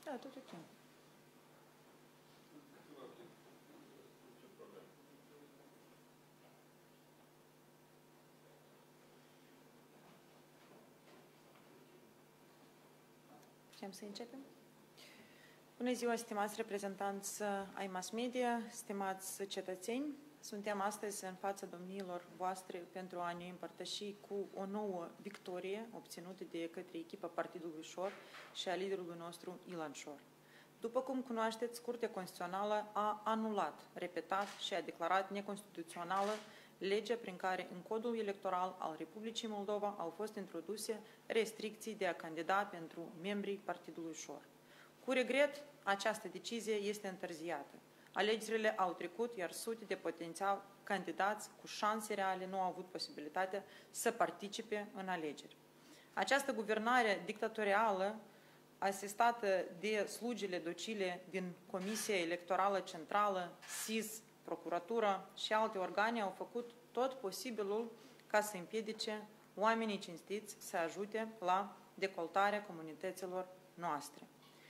Da, tot ok. Putem să începem? Bună ziua, stimați reprezentanți ai mass media, stimați cetățeni. Suntem astăzi în fața domniilor voastre pentru a ne împărtăși cu o nouă victorie obținută de către echipa Partidului Șor și a liderului nostru, Ilan Șor. După cum cunoașteți, Curtea Constituțională a anulat, repetat și a declarat neconstituțională legea prin care în codul electoral al Republicii Moldova au fost introduse restricții de a candida pentru membrii Partidului Șor. Cu regret, această decizie este întârziată. Alegerile au trecut, iar sute de potențial candidați cu șanse reale nu au avut posibilitatea să participe în alegeri. Această guvernare dictatorială, asistată de slugile docile din Comisia Electorală Centrală, SIS, Procuratură și alte organe, au făcut tot posibilul ca să împiedice oamenii cinstiți să ajute la decoltarea comunităților noastre.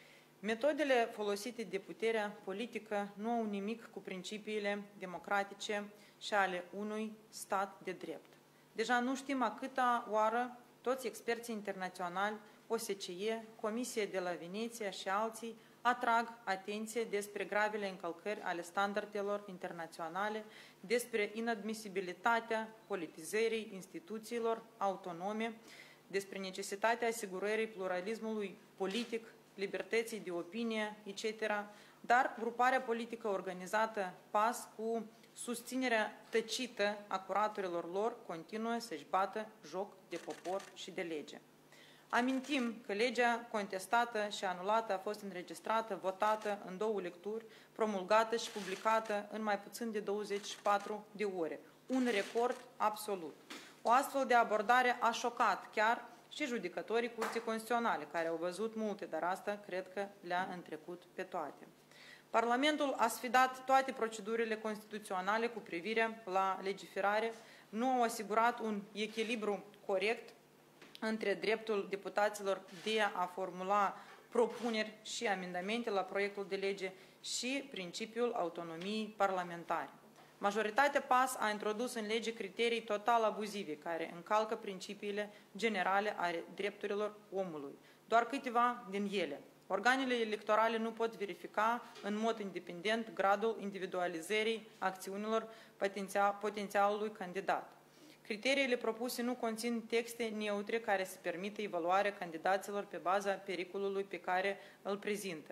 Metodele folosite de puterea politică nu au nimic cu principiile democratice și ale unui stat de drept. Deja nu știm a câta oară toți experții internaționali, OSCE, Comisia de la Veneția și alții atrag atenție despre gravele încălcări ale standardelor internaționale, despre inadmisibilitatea politizării instituțiilor autonome, despre necesitatea asigurării pluralismului politic, libertății de opinie, etc., dar gruparea politică organizată PAS, cu susținerea tăcită a curatorilor lor, continuă să-și bată joc de popor și de lege. Amintim că legea contestată și anulată a fost înregistrată, votată în 2 lecturi, promulgată și publicată în mai puțin de 24 de ore. Un record absolut. O astfel de abordare a șocat chiar și judecătorii Curții Constituționale, care au văzut multe, dar asta cred că le-a întrecut pe toate. Parlamentul a sfidat toate procedurile constituționale cu privire la legiferare, nu au asigurat un echilibru corect între dreptul deputaților de a formula propuneri și amendamente la proiectul de lege și principiul autonomiei parlamentare. Majoritatea PAS a introdus în lege criterii total abuzive, care încalcă principiile generale ale drepturilor omului. Doar câteva din ele. Organele electorale nu pot verifica în mod independent gradul individualizării acțiunilor potențialului candidat. Criteriile propuse nu conțin texte neutre care să permită evaluarea candidaților pe baza pericolului pe care îl prezintă.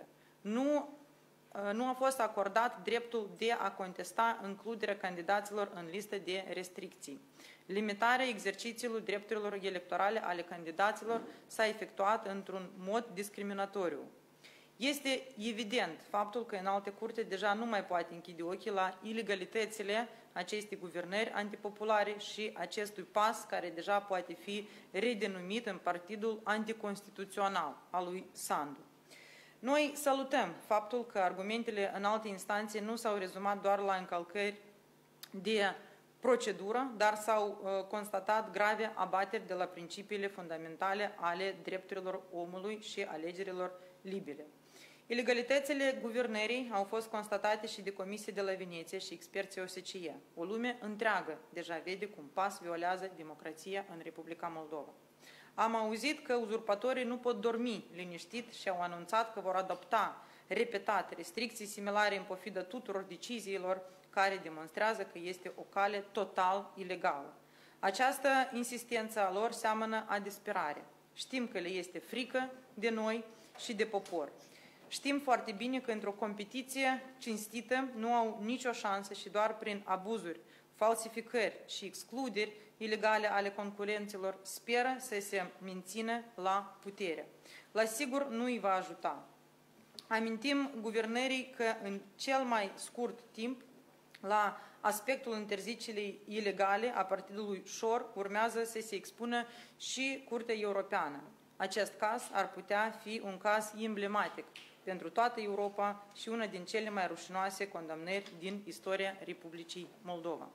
Nu a fost acordat dreptul de a contesta includerea candidaților în listă de restricții. Limitarea exercițiului drepturilor electorale ale candidaților s-a efectuat într-un mod discriminatoriu. Este evident faptul că Înaltă Curte deja nu mai poate închide ochii la ilegalitățile acestei guvernări antipopulare și acestui PAS, care deja poate fi redenumit în Partidul Anticonstituțional al lui Sandu. Noi salutăm faptul că argumentele în alte instanțe nu s-au rezumat doar la încălcări de procedură, dar s-au constatat grave abateri de la principiile fundamentale ale drepturilor omului și alegerilor libere. Ilegalitățile guvernării au fost constatate și de Comisia de la Veneția și experții OSCE. O lume întreagă deja vede cum PAS violează democrația în Republica Moldova. Am auzit că uzurpatorii nu pot dormi liniștit și au anunțat că vor adopta repetat restricții similare în pofidă tuturor deciziilor care demonstrează că este o cale total ilegală. Această insistență a lor seamănă a disperare. Știm că le este frică de noi și de popor. Știm foarte bine că într-o competiție cinstită nu au nicio șansă și doar prin abuzuri, falsificări și excluderi ilegale ale concurenților speră să se mențină la putere. La sigur nu îi va ajuta. Amintim guvernării că în cel mai scurt timp, la aspectul interzicerii ilegale a Partidului Șor, urmează să se expună și Curtea Europeană. Acest caz ar putea fi un caz emblematic pentru toată Europa și una din cele mai rușinoase condamnări din istoria Republicii Moldova.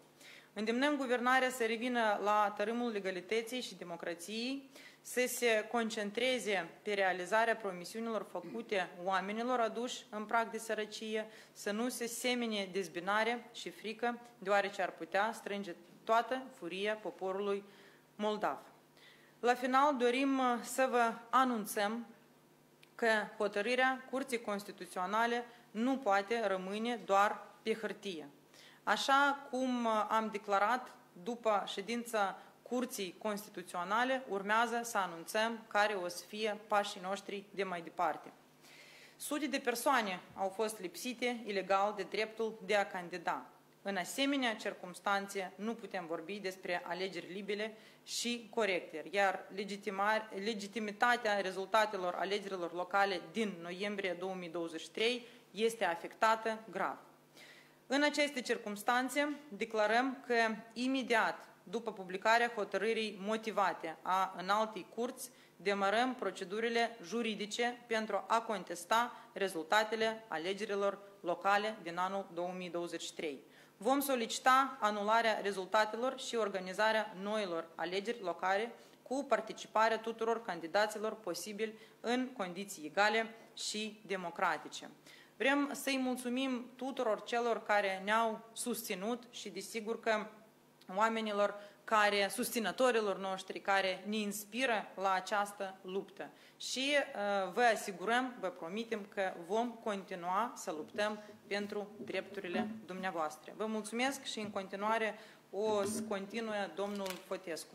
Îndemnăm guvernarea să revină la tărâmul legalității și democrației, să se concentreze pe realizarea promisiunilor făcute oamenilor aduși în prag de sărăcie, să nu se semene dezbinare și frică, deoarece ar putea strânge toată furia poporului moldav. La final, dorim să vă anunțăm că hotărârea Curții Constituționale nu poate rămâne doar pe hârtie. Așa cum am declarat după ședința Curții Constituționale, urmează să anunțăm care o să fie pașii noștri de mai departe. Sute de persoane au fost lipsite ilegal de dreptul de a candida. În asemenea circumstanțe nu putem vorbi despre alegeri libere și corecte, iar legitimitatea rezultatelor alegerilor locale din noiembrie 2023 este afectată grav. În aceste circumstanțe, declarăm că imediat după publicarea hotărârii motivate a înaltei curți, demarăm procedurile juridice pentru a contesta rezultatele alegerilor locale din anul 2023. Vom solicita anularea rezultatelor și organizarea noilor alegeri locale cu participarea tuturor candidaților posibili în condiții egale și democratice. Vrem să-i mulțumim tuturor celor care ne-au susținut și desigur că oamenilor susținătorilor noștri care ne inspiră la această luptă. Și vă asigurăm, vă promitem că vom continua să luptăm pentru drepturile dumneavoastră. Vă mulțumesc și în continuare o să continue domnul Fotescu.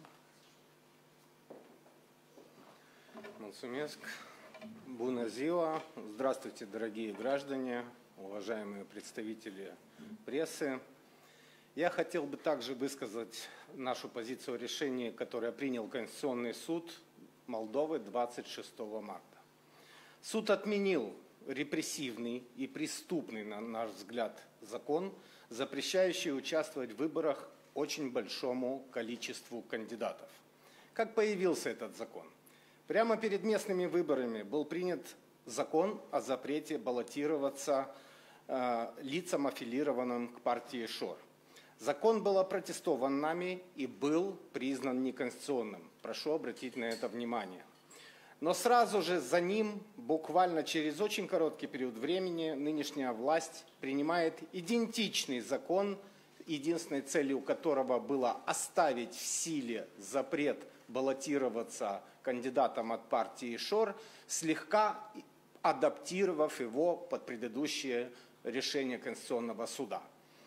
Mulțumesc. Bună ziua! Здравствуйте, дорогие граждане, уважаемые представители прессы. Я хотел бы также высказать нашу позицию о решении, которое принял Конституционный суд Молдовы 26 марта. Суд отменил репрессивный и преступный, на наш взгляд, закон, запрещающий участвовать в выборах очень большому количеству кандидатов. Как появился этот закон? Прямо перед местными выборами был принят закон о запрете баллотироваться лицам, аффилированным к партии ШОР. Закон был опротестован нами и был признан неконституционным. Прошу обратить на это внимание. Но сразу же за ним, буквально через очень короткий период времени, нынешняя власть принимает идентичный закон, единственной целью которого было оставить в силе запрет баллотироваться кандидатом от партии ШОР, слегка адаптировав его под предыдущее решение Конституционного суда.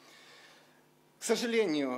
К сожалению,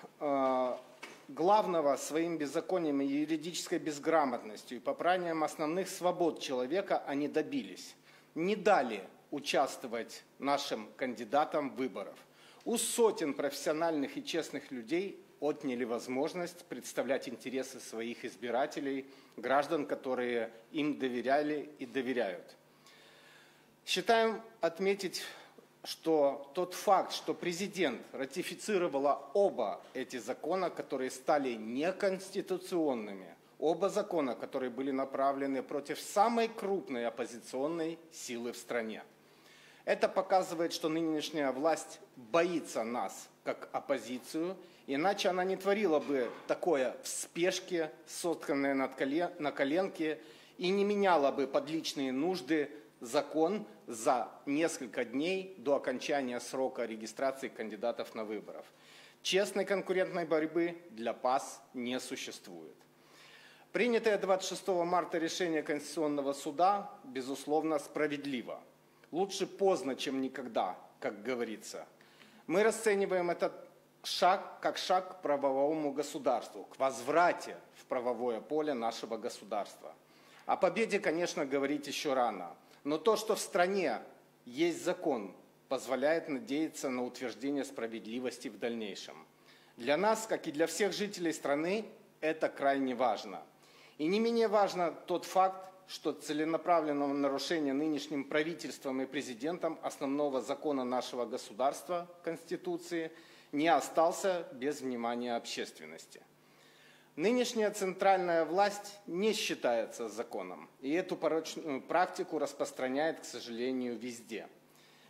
главного своим беззаконием и юридической безграмотностью и попранием основных свобод человека они добились. Не дали участвовать нашим кандидатам в выборах. У сотен профессиональных и честных людей отняли возможность представлять интересы своих избирателей, граждан, которые им доверяли и доверяют. Считаем отметить, что тот факт, что президент ратифицировала оба эти закона, которые стали неконституционными, оба закона, которые были направлены против самой крупной оппозиционной силы в стране. Это показывает, что нынешняя власть боится нас, как оппозицию, иначе она не творила бы такое в спешке, сотканное на коленке, и не меняла бы под личные нужды закон за несколько дней до окончания срока регистрации кандидатов на выборах. Честной конкурентной борьбы для ПАС не существует. Принятое 26 марта решение Конституционного суда, безусловно, справедливо. Лучше поздно, чем никогда, как говорится. Мы расцениваем этот шаг как шаг к правовому государству, к возврате в правовое поле нашего государства. О победе, конечно, говорить еще рано. Но то, что в стране есть закон, позволяет надеяться на утверждение справедливости в дальнейшем. Для нас, как и для всех жителей страны, это крайне важно. И не менее важно тот факт, что целенаправленного нарушения нынешним правительством и президентом основного закона нашего государства, Конституции, не остался без внимания общественности. Нынешняя центральная власть не считается законом, и эту порочную практику распространяет, к сожалению, везде.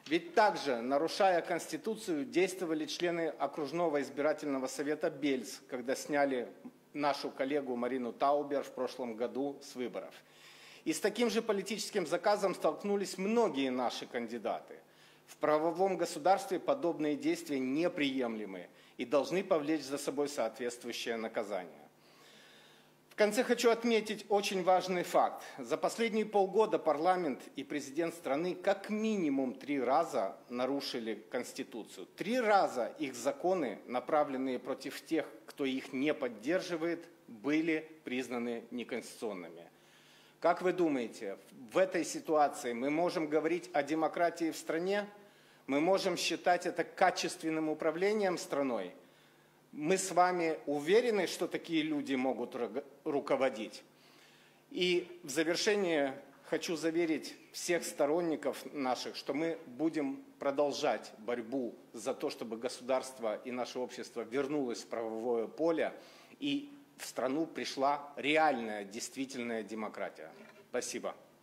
Ведь также, нарушая Конституцию, действовали члены окружного избирательного совета Бельц, когда сняли нашу коллегу Марину Таубер в прошлом году с выборов. И с таким же политическим заказом столкнулись многие наши кандидаты. В правовом государстве подобные действия неприемлемы и должны повлечь за собой соответствующее наказание. В конце хочу отметить очень важный факт. За последние полгода парламент и президент страны как минимум 3 раза нарушили Конституцию. 3 раза их законы, направленные против тех, кто их не поддерживает, были признаны неконституционными. Как вы думаете, в этой ситуации мы можем говорить о демократии в стране? Мы можем считать это качественным управлением страной? Мы с вами уверены, что такие люди могут руководить? И в завершение хочу заверить всех сторонников наших, что мы будем продолжать борьбу за то, чтобы государство и наше общество вернулось в правовое поле и в страну пришла реальная, действительная демократия. Спасибо.